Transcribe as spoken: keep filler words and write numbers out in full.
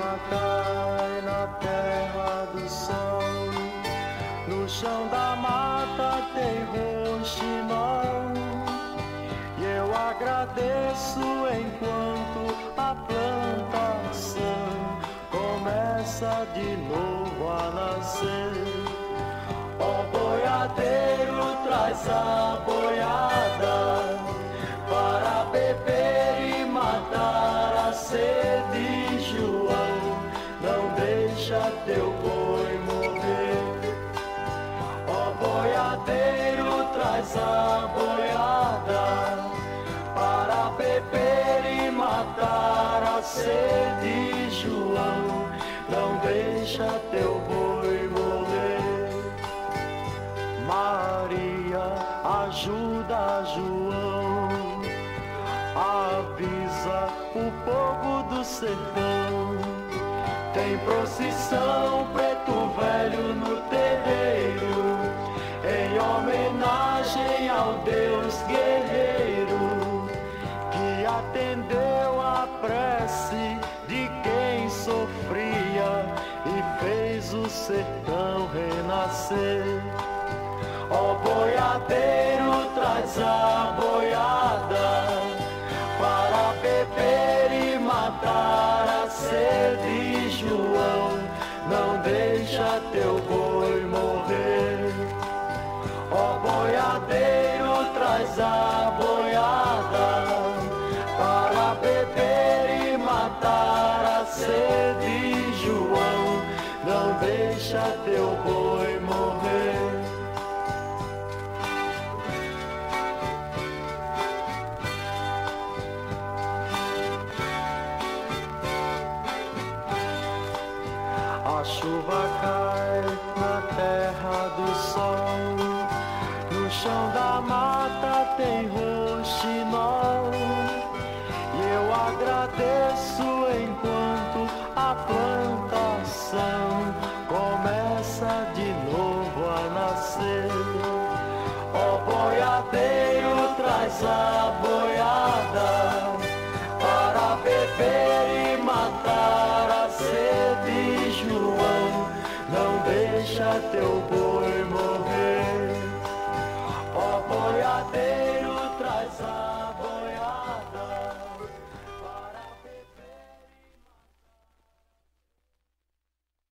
chuva cai na terra do sol, no chão da mata tem roxinol, e eu agradeço enquanto a plantação começa de novo a nascer. Ó boiadeiro, traz a boiada para beber e matar a sede, João, não deixa teu boi morrer. Ó boiadeiro, traz a boiada para beber e matar a sede, João, não deixa teu boi morrer. Maria, ajuda João, avisa o povo do sertão. Tem procissão, preto velho no terreiro, em homenagem ao Deus guerreiro, que atendeu a prece de quem sofria e fez o sertão renascer. Ó boiadeiro, traz a boiada para beber e matar a sede, João, não deixa teu boi morrer. Ó boiadeiro, traz a boiada para beber e matar a sede, João, não deixa teu boi morrer. A chuva cai na terra do sol, no chão da mata tem roxinol, e eu agradeço enquanto a plantação começa de novo a nascer. Ó boiadeiro, traz a boiada para beber e matar a sede, João, não deixa teu boi